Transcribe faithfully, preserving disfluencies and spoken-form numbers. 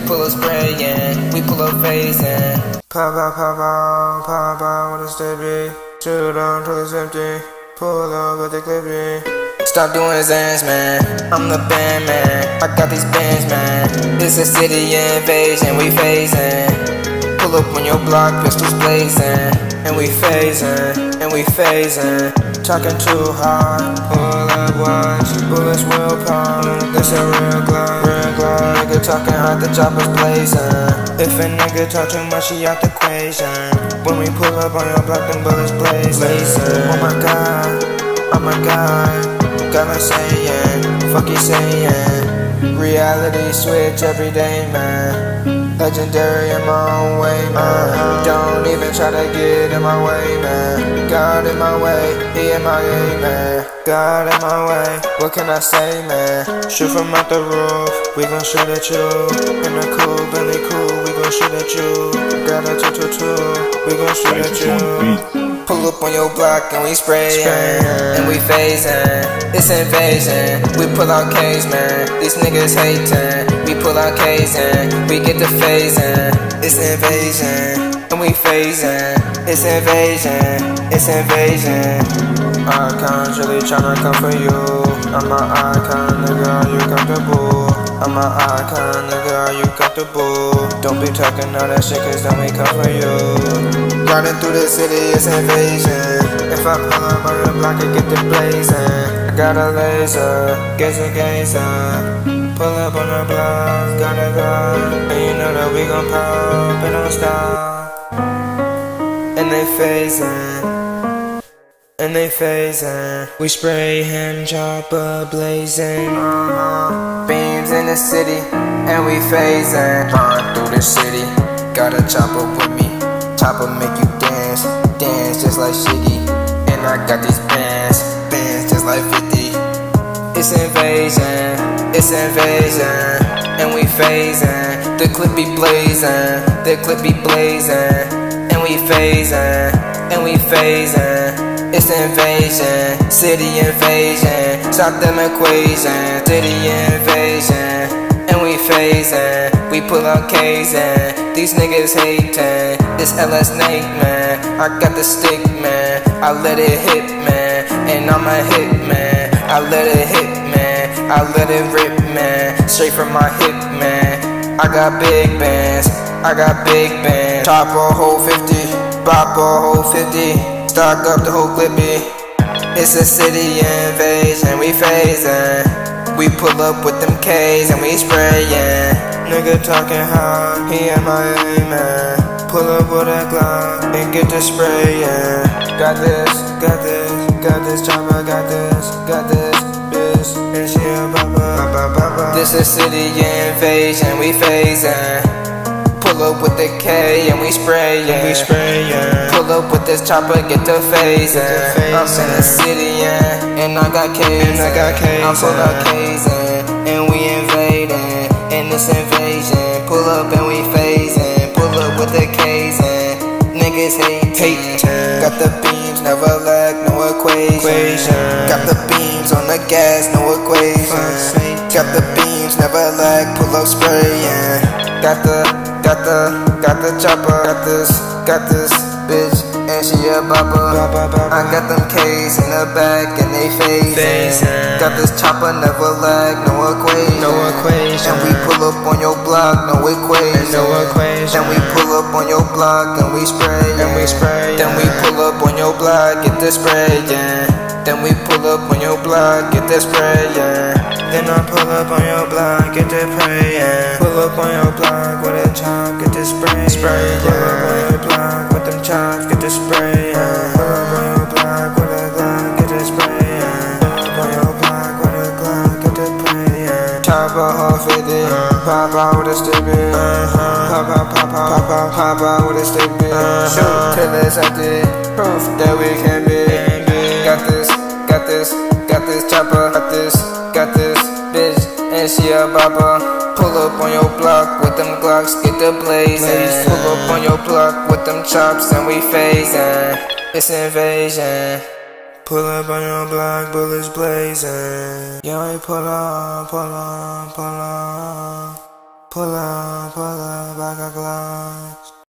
pull up sprayin', we pull up phasing. Pop out, pop out, pop out with a steady. Shoot on till it's empty. Pull up with the clippy. Stop doing Zans, man. I'm the band, man. I got these bands, man. It's a city invasion, we phasing. Pull up on your block, pistols blazing. And we phasing, and we phasing. Talking too hard, pull up watch. Bullets will pop, this a real glide. Real glide, nigga talking hard, the chopper's blazing. If a nigga talk too much, he out the equation. When we pull up on your block, them bullets blazing. Oh my god, oh my god. Got me saying, fuck you saying. Reality switch every day, man. Legendary in my own way, man. Don't even try to get in my way, man. God in my way, he in my way, man. God in my way, what can I say, man? Shoot from out the roof, we gon' shoot at you. In a cool, Bentley cool, we gon' shoot at you. Got a two two two, we gon' shoot at you. Pull up on your block and we sprayin', and we phasing. It's invasion, we pull out K's, man. These niggas hatin', we pull out K's and we get the phasing. It's invasion, and we phasing. It's invasion, it's invasion. Icons really tryna come for you. I'm an icon, nigga, are you comfortable? I'm an icon, nigga, are you comfortable? Don't be talking all that shit, cause then we come for you. Riding through the city, it's invasion. If I pull up on your block, I get the blazing. I got a laser, gazer, gazer. Pull up on the block, got a gun. And you know that we gon' pop, it don't stop. And they phasing, and they phasing. We spray him, chopper blazing. uh-huh. Beams in the city, and we phasing. Run through the city, got a chopper with me. Chopper make you dance, dance just like Shiggy. And I got these bands, bands just like fifty. It's invasion, it's invasion, and we phasing. The clip be blazing, the clip be blazing, and we phasing, and we phasing. It's invasion, city invasion. Stop them equations, city invasion, and we phasing. We pull out K's and these niggas hatin'. It's L S Nate, man. I got the stick, man. I let it hit, man. And I'm a hit, man. I let it hit, man. I let it rip, man. Straight from my hip, man. I got big bands, I got big bands. Top a whole fifty, bop a whole fifty. Stock up the whole clippy. It's a city invasion, we phasing. We pull up with them K's and we sprayin'. Nigga talking hard, he in my A, man. Pull up with a Glock and get the sprayin'. Got this, got this, got this chopper, got this, got this bitch, and she a baba, baba, baba. This a city invasion, we phasing. Pull up with the K and we sprayin', and we sprayin'. Pull up with this chopper, get the phasing. I'm in the city, yeah, and I got K's, and I got K's. I'm full of K's, and we invading, and this invasion. Pull up and we phasing. Pull up with the K's and niggas hatin'. Got the beams, never lack, no equation. Got the beams on the gas, no equation. Got the beams, never lack, pull up sprayin'. Got the, got the, got the chopper. Got this, got this bitch, and she a bopper. I got them K's in the back and they phasing. Got this chopper, never lag, no equation. No equation. And we pull up on your block, no equation. No equation. Then we pull up on your block and we spray. And we spray. Then we pull up on your block, get the spray, yeah. Then we pull up on your block, get the spray, yeah. Then I pull up on your block, get the spray, yeah. Pull up on your block with a chop, get the spray, spray, yeah. Pull up on your block with them chops, get the spray, yeah. Pull up on your block with a Glock, get the spray, yeah. Pull up on your block with a Glock, get the spray, yeah. Chop a whole fifty, pop out with a sticky, pop out, pop out, pop out, pop out with a sticky. Shoot till it's empty, proof that we can be. Got this, got this, got this chopper, got this, got this bitch, and she a bopper. Pull up on your block with them Glocks, get the blazing. Pull up on your block with them chops and we phasing. It's invasion. Pull up on your block, bullets blazing. Yeah, we pull up, pull up, pull up. Pull up, pull up, I got Glocks.